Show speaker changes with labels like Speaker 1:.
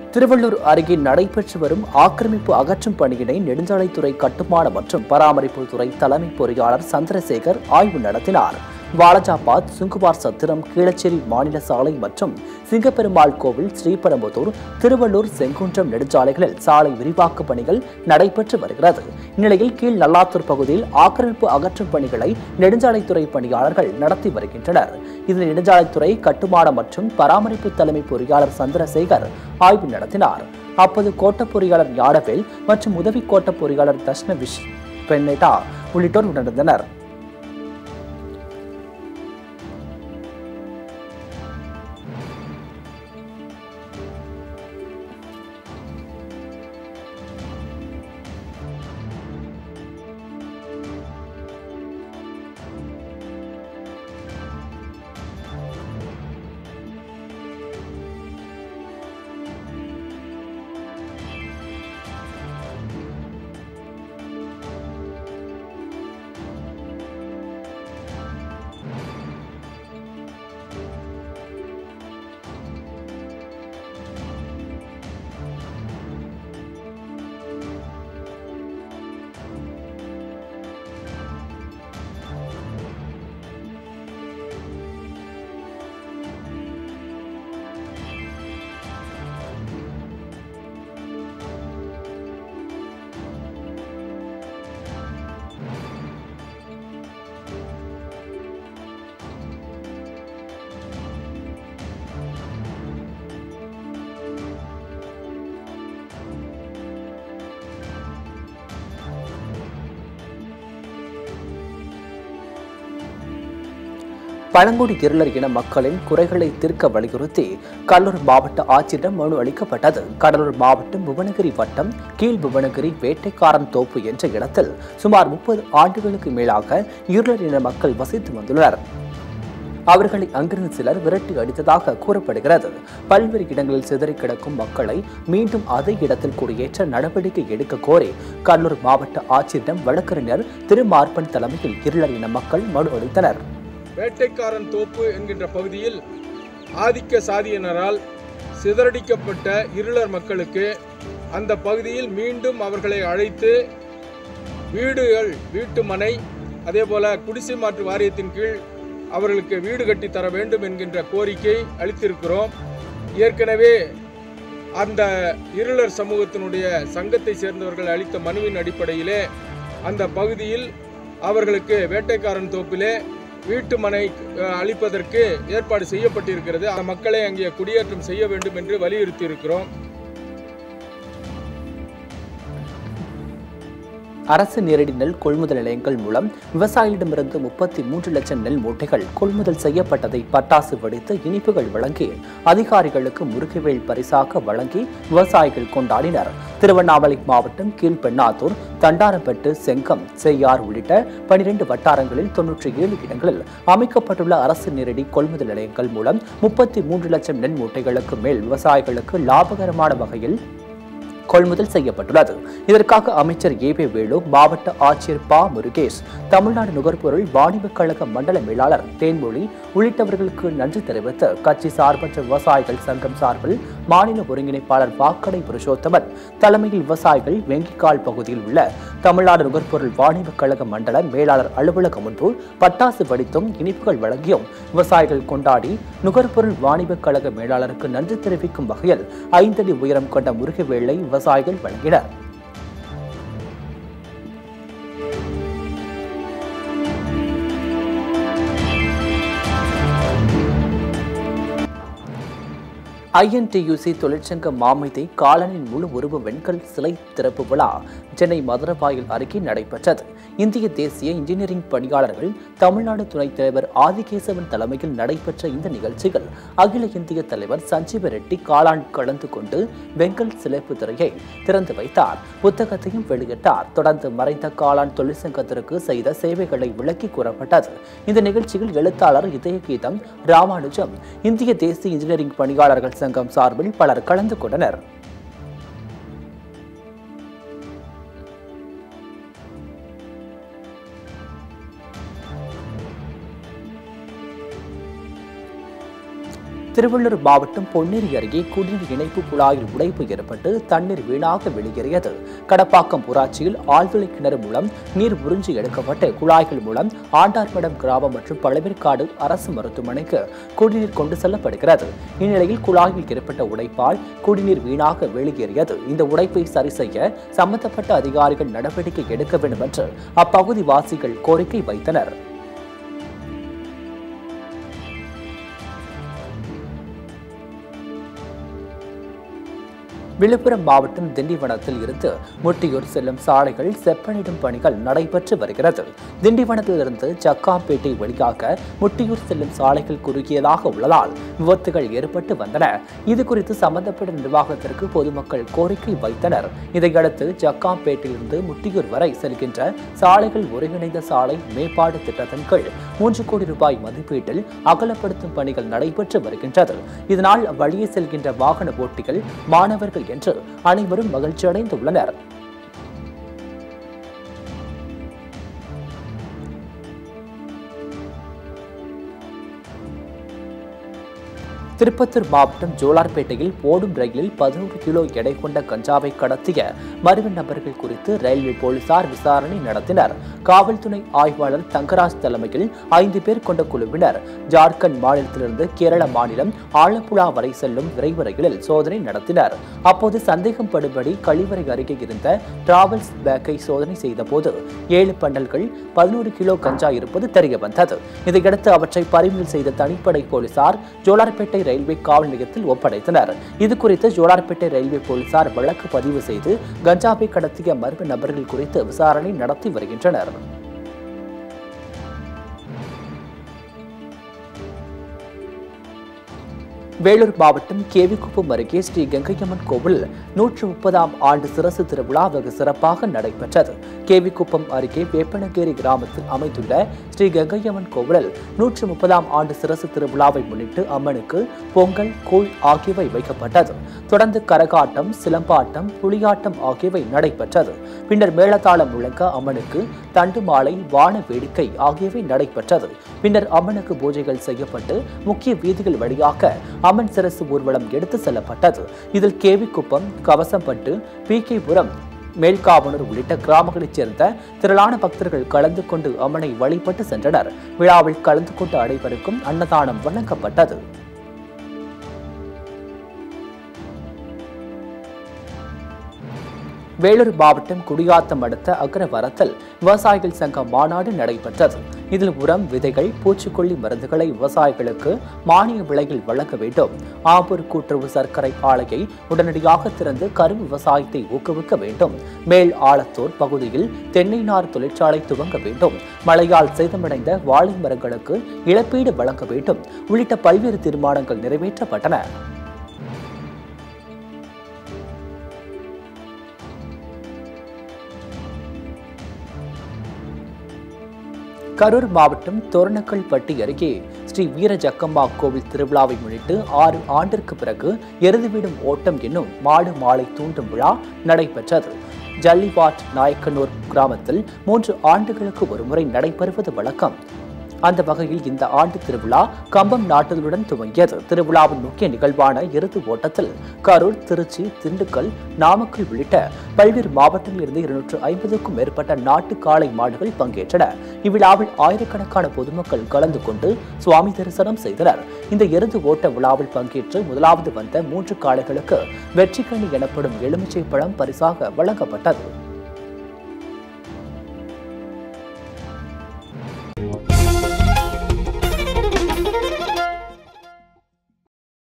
Speaker 1: திருவள்ளூர் அருகே நடைபெற்று வரும் ஆக்கிரமிப்பு அகற்றும் பணியினை நெடுஞ்சாலைத்துறை கட்டுமான மற்றும் பராமரிப்பு துறை தலைமை பொறியாளர் சந்திரசேகர் ஆய்வு நடத்தினார். வாலஜாபாத், சுங்குவார் சத்திரம், கீழச்சேரி மாநில சாலை மற்றும் சிங்கப்பெருமாள் கோவில், ஸ்ரீபெரும்புதூர், திருவள்ளூர், செங்குன்றம் நெடுஞ்சாலைகளில் சாலை விரிவாக்க பணிகள் நடைபெற்று வருகிறது. இந்நிலையில் கீழ் நல்லாத்தூர் பகுதியில் ஆக்கிரமிப்பு அகற்றும் பணிகளை நெடுஞ்சாலைத்துறை பணியாளர்கள் நடத்தி வருகின்றனர். இதில் நெடுஞ்சாலைத்துறை கட்டுமான மற்றும் பராமரிப்பு தலைமை பொறியாளர் சந்திரசேகர் ஆய்வு நடத்தினார். அப்போது கோட்ட பொறியாளர் ஞானவேல் மற்றும் உதவி கோட்ட பொறியாளர் தஷ்ணவிஷ் பென்னேட்டா உள்ளிட்டோர் உணர்ந்தனர். பழங்குடி இருளர் இன மக்களின் குறைகளை தீர்க்க வலியுறுத்தி கடலூர் மாவட்ட ஆட்சியரிடம் மனு அளிக்கப்பட்டது. கடலூர் மாவட்டம் புவனகிரி வட்டம் கீழ் புவனகிரி வேட்டைக்காரன் தோப்பு என்ற இடத்தில் சுமார் 30 ஆண்டுகளுக்கு மேலாக இருளர் இன மக்கள் வசித்து வந்துள்ளனர். அவர்களை அங்கிருந்து சிலர் விரட்டி அடித்ததாக கூறப்படுகிறது. பல்வேறு இடங்களில் சிதறி கிடக்கும் மக்களை மீண்டும் அதே இடத்தில் குடியேற்ற நடவடிக்கை எடுக்க கோரி கடலூர் மாவட்ட ஆட்சியரிடம் வழக்கறிஞர் திருமார்பன் தலைமையில் இருளர் இன மக்கள் மனு அளித்தனர்.
Speaker 2: வேட்டைக்காரன் தோப்பு என்கின்ற பகுதியில் ஆதிக்க சாதியினரால் சிதறடிக்கப்பட்ட இருளர் மக்களுக்கு அந்த பகுதியில் மீண்டும் அவர்களை அழைத்து வீடுகள், வீட்டு மனை, அதேபோல குடிசை மாற்று வாரியத்தின் கீழ் அவர்களுக்கு வீடு கட்டி தர வேண்டும் என்கின்ற கோரிக்கை அளித்திருக்கிறோம். ஏற்கனவே அந்த இருளர் சமூகத்தினுடைய சங்கத்தை சேர்ந்தவர்கள் அளித்த மனுவின் அடிப்படையிலே அந்த பகுதியில் அவர்களுக்கு வேட்டைக்காரன் தோப்பிலே வீட்டு மனை அளிப்பதற்கு ஏற்பாடு செய்யப்பட்டிருக்கிறது. அந்த மக்களை அங்கே குடியேற்றம் செய்ய வேண்டும் என்று வலியுறுத்தி இருக்கிறோம்.
Speaker 1: அரசு நேரடி நெல் கொள்முதல் நிலையங்கள் மூலம் விவசாயிகளிடமிருந்து 33 லட்சம் நெல் மூட்டைகள் கொள்முதல் செய்யப்பட்டதை பட்டாசு வெடித்து இனிப்புகள் வழங்கி அதிகாரிகளுக்கு முருகவேல் பரிசாக வழங்கி விவசாயிகள் கொண்டாடினர். திருவண்ணாமலை மாவட்டம் கீழ்பெண்ணாத்தூர், தண்டாரப்பட்டு, செங்கம், செய்யார் உள்ளிட்ட 12 வட்டாரங்களில் 97 இடங்களில் அமைக்கப்பட்டுள்ள அரசு நேரடி கொள்முதல் நிலையங்கள் மூலம் 33 லட்சம் நெல் மூட்டைகளுக்கு மேல் விவசாயிகளுக்கு லாபகரமான வகையில் கொள்முதல் செய்யப்பட்டுள்ளது. இதற்காக அமைச்சர் ஏ.பி. வேலு, மாவட்ட ஆட்சியர் ப. முருகேஷ், தமிழ்நாடு நுகர்பொருள் வாணிபக் கழக மண்டல மேலாளர் தேன்மொழி உள்ளிட்டவர்களுக்கு நன்றி தெரிவித்து கட்சி சார்பற்ற விவசாயிகள் சங்கம் சார்பில் மாநில ஒருங்கிணைப்பாளர் வாக்கடை புருஷோத்தமன் தலைமையில் விவசாயிகள் வெங்கிக்கால் பகுதியில் உள்ள தமிழ்நாடு நுகர்பொருள் வாணிபக் கழக மண்டல மேலாளர் அலுவலகம் முன்பு பட்டாசு வெடித்தும் இனிப்புகள் வழங்கியும் விவசாயிகள் கொண்டாடி நுகர்பொருள் வாணிபக் கழக மேலாளருக்கு நன்றி தெரிவிக்கும் வகையில் 5 அடி உயரம் கொண்ட முருகவேலை விவசாயிகள் வழங்கினர். INTUC தொழிற்சங்க மாமேதை காலனின் முழு உருவ வெண்கல் சிலை திறப்பு விழா சென்னை மதுரவாயல் அருகே நடைபெற்றது. இந்திய தேசிய இன்ஜினியரிங் பணியாளர்கள் தமிழ்நாடு துணைத் தலைவர் ஆதிகேசவன் தலைமையில் நடைபெற்ற இந்த நிகழ்ச்சியில் அகில இந்திய தலைவர் சஞ்சீவ ரெட்டி காலான் கலந்து கொண்டு வெண்கல் சிலைப்பு திரையை திறந்து வைத்தார். புத்தகத்தையும் வெளியிட்டார். தொடர்ந்து மறைந்த காலான் தொழிற்சங்கத்திற்கு செய்த சேவைகளை விளக்கி கூறப்பட்டது. இந்த நிகழ்ச்சியில் எழுத்தாளர் இதயகீதம் ராமானுஜம், இந்திய தேசிய இன்ஜினியரிங் பணியாளர்கள் சங்கம் சார்பில் பலர் கலந்து கொண்டனர். திருவள்ளூர் மாவட்டம் பொன்னேரி அருகே குடிநீர் இணைப்பு குழாயில் உடைப்பு ஏற்பட்டு தண்ணீர் வீணாக வெளியேறியது. கடப்பாக்கம் ஊராட்சியில் ஆழ்துளை கிணறு மூலம் நீர் உறிஞ்சி எடுக்கப்பட்டு குழாய்கள் மூலம் ஆண்டார்மடம் கிராமம் மற்றும் பழவேற்காடு அரசு மருத்துவமனைக்கு குடிநீர் கொண்டு செல்லப்படுகிறது. இந்நிலையில் குழாயில் ஏற்பட்ட உடைப்பால் குடிநீர் வீணாக வெளியேறியது. இந்த உடைப்பை சரி செய்ய சம்பந்தப்பட்ட அதிகாரிகள் நடவடிக்கை எடுக்க வேண்டும் என்று அப்பகுதி வாசிகள் கோரிக்கை வைத்தனர். விழுப்புரம் மாவட்டம் திண்டிவனத்தில் இருந்து முட்டியூர் செல்லும் சாலைகள் செப்பனிடும் பணிகள் நடைபெற்று வருகிறது. திண்டிவனத்திலிருந்து ஜக்காம்பேட்டை வழியாக முட்டியூர் செல்லும் சாலைகள் குறுகியதாக உள்ளதால் விபத்துகள் ஏற்பட்டு வந்தன. இதுகுறித்து சம்பந்தப்பட்ட நிர்வாகத்திற்கு பொதுமக்கள் கோரிக்கை வைத்தனர். இதையடுத்து ஜக்காம்பேட்டையிலிருந்து முட்டியூர் வரை செல்கின்ற சாலைகள் ஒருங்கிணைந்த சாலை மேம்பாடு திட்டத்தின் கீழ் 3 கோடி ரூபாய் மதிப்பீட்டில் அகலப்படுத்தும் பணிகள் நடைபெற்று வருகின்றது. இதனால் வழியே செல்கின்ற வாகன ஓட்டிகள், மாணவர்கள் என்று அனைவரும் மகிழ்ச்சி அடைந்துள்ளனர். திருப்பத்தூர் மாவட்டம் ஜோலார்பேட்டையில் ஓடும் ரயிலில் 11 கிலோ எடை கொண்ட கஞ்சாவை கடத்திய மர்ம நபர்கள் குறித்து ரயில்வே போலீசார் விசாரணை நடத்தினர். காவல்துறை ஆய்வாளர் தங்கராஜ் தலைமையில் 5 பேர் கொண்ட குழுவினர் ஜார்க்கண்ட் மாநிலத்திலிருந்து கேரள மாநிலம் ஆலப்புழா வரை செல்லும் விரைவு ரயிலில் சோதனை நடத்தினர். அப்போது சந்தேகம் படும்படி கழிவறை அருகே இருந்த டிராவல்ஸ் பேக்கை சோதனை செய்தபோது 7 பண்டல்கள் 11 கிலோ கஞ்சா இருப்பது தெரியவந்தது. இதையடுத்து அவற்றை பறிமுதல் செய்த தனிப்படை போலீசார் ஜோலார்பேட்டை ரயில்வே காவல் நிலையத்தில் ஒப்படைத்தனர். இதுகுறித்து ஜோலார்பேட்டை ரயில்வே போலீசார் வழக்கு பதிவு செய்து கஞ்சாவை கடத்திய மர்ம நபர்கள் குறித்து விசாரணை நடத்தி வருகின்றனர். வேலூர் மாவட்டம் கேவிக்குப்பம் அருகே ஸ்ரீ கங்கையம்மன் கோவில் 130ஆம் ஆண்டு சிரசு திருவிழா வெகு சிறப்பாக நடைபெற்றது. கேவிக்குப்பம் அருகே வேப்பனகேரி கிராமத்தில் அமைந்துள்ள ஸ்ரீ கங்கையம்மன் கோவிலில் 130ஆம் ஆண்டு சிரசு திருவிழாவை முன்னிட்டு அம்மனுக்கு பொங்கல், கூழ் ஆகியவை வைக்கப்பட்டது. தொடர்ந்து கரகாட்டம், சிலம்பாட்டம், புலியாட்டம் ஆகியவை நடைபெற்றது. பின்னர் மேளதாளம் முழங்க அம்மனுக்கு தண்டு மாலை, வான வேடிக்கை ஆகியவை நடைபெற்றது. பின்னர் அம்மனுக்கு பூஜைகள் செய்யப்பட்டு முக்கிய வீதிகள் வழியாக அம்மன் சிரசு ஊர்வலம் எடுத்து செல்லப்பட்டது. இதில் கேவிக்குப்பம், கவசம்பட்டு, பிகேபுரம், மேல்காவனூர் உள்ளிட்ட கிராமங்களைச் சேர்ந்த திரளான பக்தர்கள் கலந்து கொண்டு அம்மனை வழிபட்டு சென்றனர். விழாவில் கலந்து கொண்ட அனைவருக்கும் அன்னதானம் வழங்கப்பட்டது. வேலூர் மாவட்டம் குடியாத்தம் அடுத்த அக்ரவரத்தில் விவசாயிகள் சங்க மாநாடு நடைபெற்றது. இதில் உரம், விதைகள், பூச்சிக்கொல்லி மருந்துகளை விவசாயிகளுக்கு மானிய விலையில் வழங்க வேண்டும். ஆம்பூர் கூட்டுறவு சர்க்கரை ஆலையை உடனடியாக திறந்து கரும்பு விவசாயத்தை ஊக்குவிக்க வேண்டும். மேல் ஆலத்தூர் பகுதியில் தென்னை நார் தொழிற்சாலை துவங்க வேண்டும். மழையால் சேதமடைந்த வாழை மரங்களுக்கு இழப்பீடு வழங்க வேண்டும் உள்ளிட்ட பல்வேறு தீர்மானங்கள் நிறைவேற்றப்பட்டன. கரூர் மாவட்டம் தோரணக்கல்பட்டி அருகே ஸ்ரீ வீர ஜக்கம்மா கோவில் திருவிழாவை முன்னிட்டு 6 ஆண்டிற்கு பிறகு எருதுவிடும் ஓட்டம் என்னும் மாடு மாலை தூண்டும் விழா நடைபெற்றது. ஜல்லிவாட் நாயக்கனூர் கிராமத்தில் 3 ஆண்டுகளுக்கு ஒருமுறை நடைபெறுவது வழக்கம். அந்த வகையில் இந்த ஆண்டு திருவிழா கம்பம் நாட்டுடன் துவங்கியது. திருவிழாவின் முக்கிய நிகழ்வான எருது ஓட்டத்தில் கரூர், திருச்சி, திண்டுக்கல், நாமக்கல் உள்ளிட்ட பல்வேறு மாவட்டங்களில் இருந்து 250க்கும் மேற்பட்ட நாட்டு காளை மாடுகள் பங்கேற்றன. இவ்விழாவில் ஆயிரக்கணக்கான பொதுமக்கள் கலந்து கொண்டு சுவாமி தரிசனம் செய்தனர். இந்த எருது ஓட்ட விழாவில் பங்கேற்று முதலாவது வந்த 3 காளைகளுக்கு வெற்றிக்கணி எனப்படும் எலுமிச்சை பழம் பரிசாக வழங்கப்பட்டது.